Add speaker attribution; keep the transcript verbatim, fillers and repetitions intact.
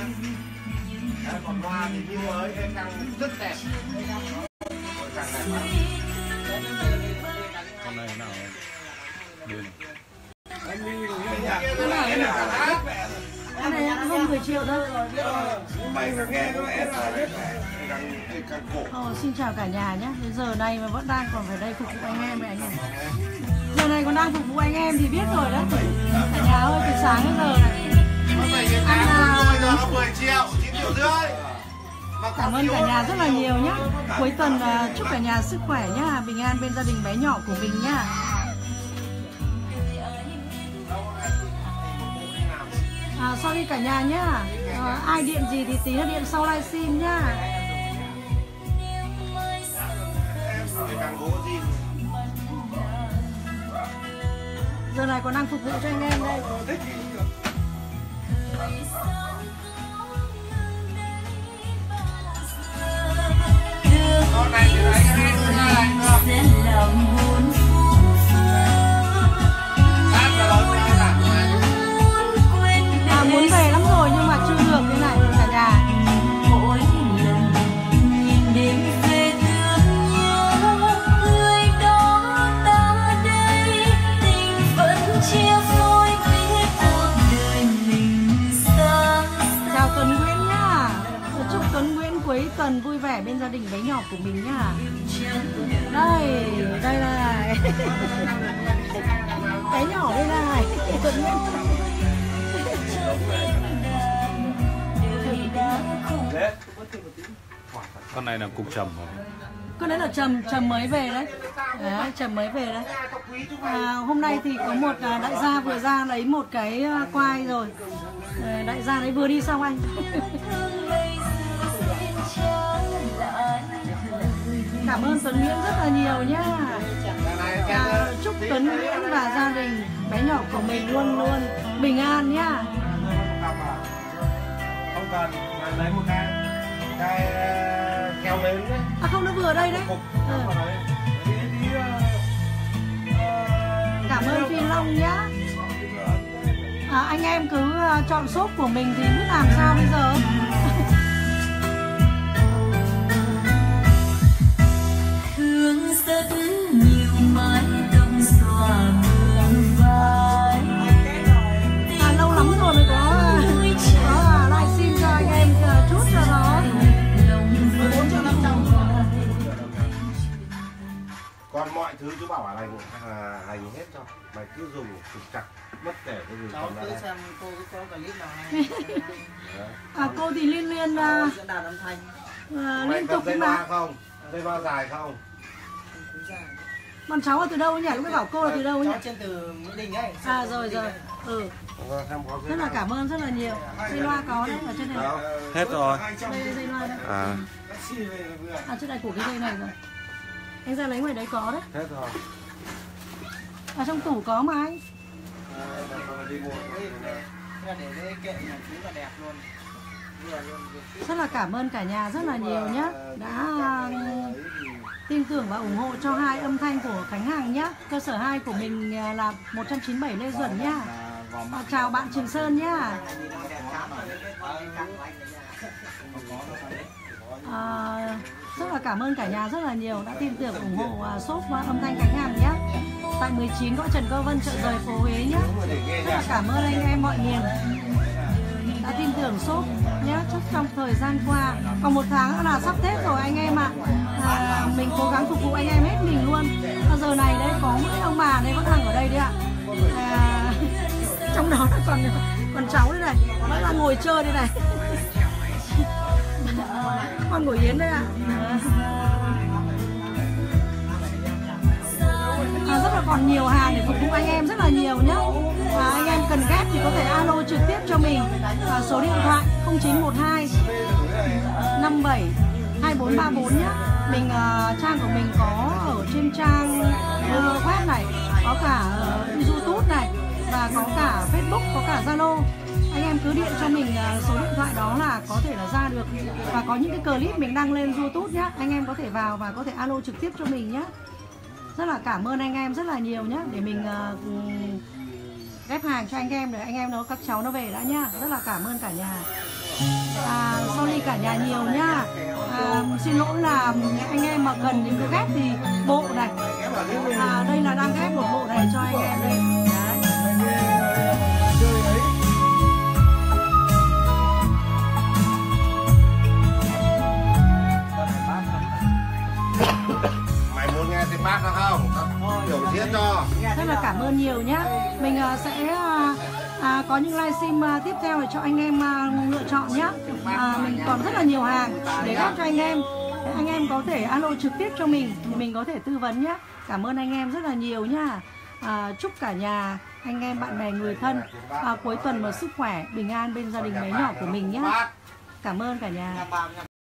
Speaker 1: Đấy, còn hoa thì như ấy em đang rất đẹp. Càng đẹp lắm.
Speaker 2: Con này nào bên
Speaker 3: cái này hơn mười triệu đâu.
Speaker 1: Mày phải nghe nó em là hết càng khổ.
Speaker 3: Ờ, xin chào cả nhà nhé. Đến giờ này mà vẫn đang còn phải đây phục vụ anh em này anh này. Giờ này còn đang phục vụ anh em thì biết rồi đấy. Cả nhà ơi, từ sáng đến giờ này.
Speaker 1: Bây giờ nó mười triệu, chín triệu rưỡi.
Speaker 3: Cảm ơn cả nhà rất là nhiều nhé. Cuối tuần chúc cả nhà sức khỏe nhá, bình an bên gia đình bé nhỏ của mình nhá. À, sorry cả nhà nhá. À, ai điện gì thì tí nữa điện sau livestream nhá. Giờ này còn đang phục vụ cho anh em đây.
Speaker 1: Con này thì lấy cái hết ra này được.
Speaker 3: À, muốn về lắm rồi nhưng mà chưa được thế này cả nhà. Chào Tuấn Nguyễn nhá. Chúc Tuấn Nguyễn cuối tuần vui vẻ bên gia đình bé nhỏ của mình nhá. Đây, đây này. Bé nhỏ đây này. Tuấn Nguyễn.
Speaker 2: con này là cục trầm hả?
Speaker 3: Con đấy là Trầm, Trầm mới về đấy. Đấy, Trầm mới về đấy. À, hôm nay thì có một đại gia vừa ra lấy một cái quai rồi. À, đại gia đấy vừa đi xong anh. Cảm ơn Tuấn Nguyễn rất là nhiều nhá. À, chúc Tuấn Nguyễn và gia đình bé nhỏ của mình luôn luôn bình an nhá.
Speaker 1: Không cần, lấy một cái cái keo lớn đấy.
Speaker 3: À không, nó vừa ở đây đấy. Ừ. Cảm ơn Phi Long nhá. À, anh em cứ chọn shop của mình thì biết làm sao bây giờ.
Speaker 4: Thương rất nhiều mái tóc xòa bướm vai.
Speaker 3: À, lâu lắm rồi mới có có livestream cho anh em chút cho nó.
Speaker 1: Còn mọi thứ chú bảo là lành là lành hết cho. Mày cứ dùng trục chặt bất kể cái gì.
Speaker 5: Cháu cứ xem cô có clip nào hay.
Speaker 3: À, cô thì liên liên
Speaker 5: uh, diễn đạt âm thanh.
Speaker 3: Uh, liên tục
Speaker 1: dây
Speaker 3: mà.
Speaker 1: loa không? Dây loa dài không?
Speaker 3: Bọn cháu là từ đâu nhỉ? Lúc bảo cô là từ đâu nhỉ?
Speaker 5: Cháu trên từ Mỹ Đình ấy.
Speaker 3: À rồi rồi. Ừ. Rất là cảm ơn rất là nhiều. Dây loa có đấy ở trên này.
Speaker 2: Hết rồi.
Speaker 3: Đây là dây loa đây.
Speaker 2: À.
Speaker 3: À trên này của cái dây này rồi. Anh ra lấy ngoài đấy có đấy.
Speaker 1: Hết rồi.
Speaker 3: Ở trong tủ có mà anh.
Speaker 5: Để kệ nhà chú là đẹp luôn.
Speaker 3: Rất là cảm ơn cả nhà rất là nhiều nhé. Đã tin tưởng và ủng hộ cho hai âm thanh của Khánh Hằng nhé. Cơ sở hai của mình là một trăm chín mươi bảy Lê Duẩn nhá. À, chào bạn Trường Sơn nhá. À, rất là cảm ơn cả nhà rất là nhiều đã tin tưởng ủng hộ uh, shop âm thanh Khánh Hằng nhé. Tại mười chín Võ Trần Cơ Vân, chợ Rời, phố Huế nhé. Rất là cảm ơn anh em mọi miền đã tin tưởng shop nhé. Chắc trong thời gian qua còn một tháng nữa là sắp Tết rồi anh em ạ. À. À, mình cố gắng phục vụ anh em hết mình luôn. À, giờ này đấy có mấy ông bà đây vẫn đang ở đây đấy ạ. À, trong đó là còn còn cháu đây này, vẫn đang ngồi chơi đây này. Con của Yến đây ạ. À, rất là còn nhiều hàng để phục vụ anh em rất là nhiều nhé. À, anh em cần ghép thì có thể alo trực tiếp cho mình. À, số điện thoại không chín một hai năm bảy hai bốn ba bốn nhé. Mình uh, trang của mình có ở trên trang uh, web này, có cả uh, YouTube này và có cả Facebook, có cả Zalo. Anh em cứ điện cho mình uh, số điện thoại đó là có thể là ra được. Và có những cái clip mình đăng lên YouTube nhé. Anh em có thể vào và có thể alo trực tiếp cho mình nhé. Rất là cảm ơn anh em rất là nhiều nhé. Để mình uh, ghép hàng cho anh em để anh em nó các cháu nó về đã nhá. Rất là cảm ơn cả nhà. à, sorry cả nhà nhiều nhá. À, xin lỗi là anh em mà cần những cái ghép thì bộ này, à, đây là đang ghép một bộ này cho anh em đây.
Speaker 1: Mày muốn nghe tiếng bác nó không? Tao biểu diễn cho.
Speaker 3: Rất là cảm ơn nhiều nhá. Mình uh, sẽ uh, à, có những livestream uh, tiếp theo để cho anh em uh, lựa chọn nhá. À, mình còn rất là nhiều hàng để ghép cho anh em. Để anh em có thể alo trực tiếp cho mình thì mình có thể tư vấn nhá. Cảm ơn anh em rất là nhiều nhá. À, chúc cả nhà, anh em, bạn bè, người thân à, cuối tuần mà sức khỏe, bình an bên gia đình bé nhỏ của mình nhá. Cảm ơn cả nhà.